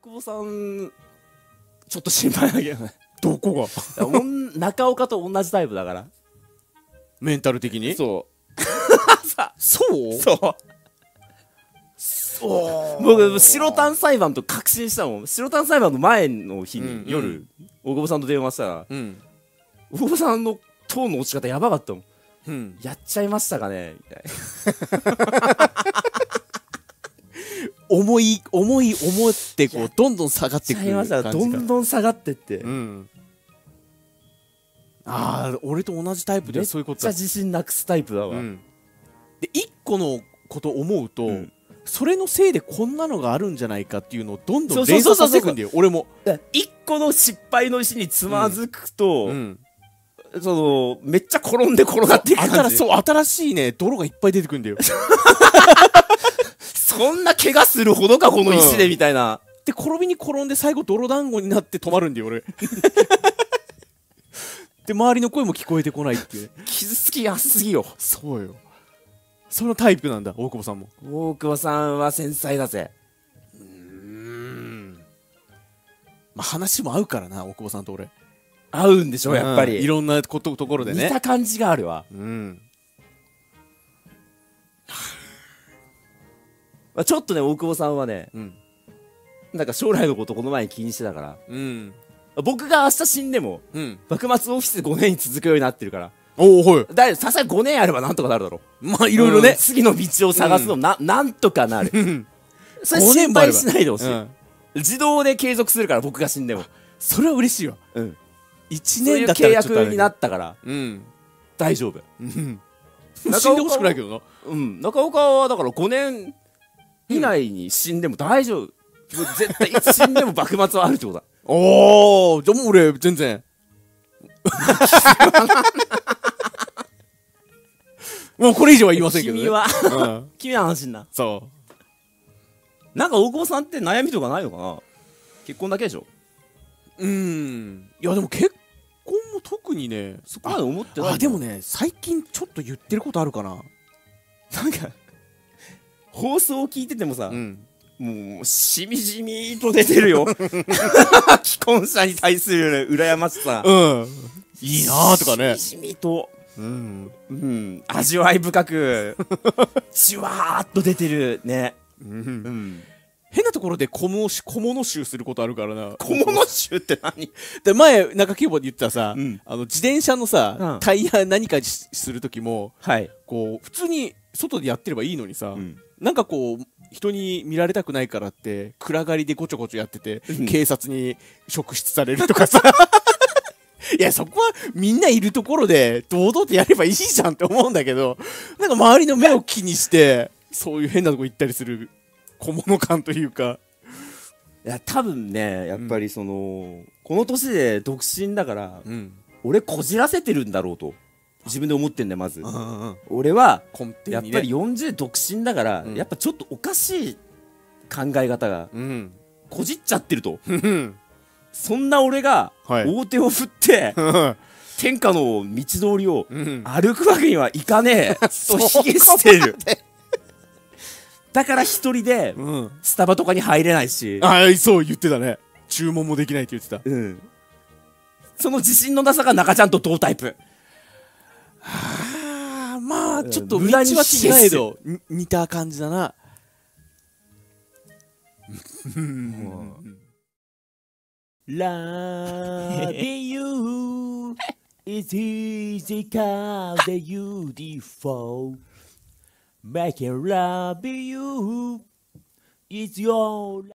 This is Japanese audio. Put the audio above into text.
久保さんちょっと心配だけどね。 どこが中岡と同じタイプだから。 メンタル的に。 そうそうそう僕白タン裁判と確信したもん。白タン裁判の前の日に夜、大久保さんと電話したら、大久保さんのトーンの落ち方やばかったもん。やっちゃいましたかねみたいな。 思ってこうどんどん下がっていく感じか。 どんどん下がってって。 ああ、俺と同じタイプでそういうことだ。 めっちゃ自信なくすタイプだわ。 で一個のこと思うと、それのせいでこんなのがあるんじゃないかっていうのをどんどん連鎖させていくんだよ。俺も一個の失敗の石につまずくと、そのめっちゃ転んで転がっていく感じ。 新しいね泥がいっぱい出てくるんだよ。 そんな怪我するほどかこの石でみたいな。 で転びに転んで最後泥団子になって止まるんだよ俺。で周りの声も聞こえてこないっていう、 傷つきやすぎよ。 そうよ。そのタイプなんだ大久保さんも。 大久保さんは繊細だぜ。 まあ話も合うからな大久保さんと俺。 合うんでしょやっぱり。 いろんなところでね。 似た感じがあるわ。ちょっとね大久保さんはね、なんか将来のことこの前に気にしてたから。僕が明日死んでも、幕末オフィス5年続くようになってるから。 おお、はい。 さすがに5年あればなんとかなるだろう。まあいろいろね、 次の道を探すのなんとかなる。それ心配しないでほしい。自動で継続するから僕が死んでも。 それは嬉しいわ。1年だったら契約になったから大丈夫。 死んでほしくないけどな。 中岡はだから5年以内に死んでも大丈夫。絶対いつ死んでも幕末はあるってことだ。 おお、じゃあもう俺全然もうこれ以上は言いませんけどね。 君は安心な。 そう。 なんか大久保さんって悩みとかないのかな。結婚だけでしょ。 いやでも結婚も特にねそこまで思ってない。 でもね最近ちょっと言ってることあるかな。 なんか放送を聞いててもさ、もうしみじみと出てるよ。既婚者に対する羨ましさ。 いいなとかね。 しみじみと、味わい深くじわーっと出てるね。 変なところで小物臭することあるからな。 小物臭って何？ で前中規模で言ってたさ、自転車のさタイヤ何かする時も、こう普通に外でやってればいいのにさ、なんかこう人に見られたくないからって暗がりでごちょごちょやってて、警察に職質されるとかさ。いやそこはみんないるところで堂々とやればいいじゃんって思うんだけど、なんか周りの目を気にしてそういう変なとこ行ったりする小物感というか。 いや多分ねやっぱりそのこの年で独身だから、俺こじらせてるんだろうと自分で思ってんだよまず。俺はやっぱり40独身だから、やっぱちょっとおかしい考え方がこじっちゃってると。そんな俺が大手を振って天下の道通りを歩くわけにはいかねえと卑下してる。だから一人でスタバとかに入れないし。 そう言ってたね。注文もできないって言ってた。 その自信のなさが中ちゃんと同タイプ。 まあちょっと道は違えど似た感じだな。 Love you is easy cause you default. Making love you is your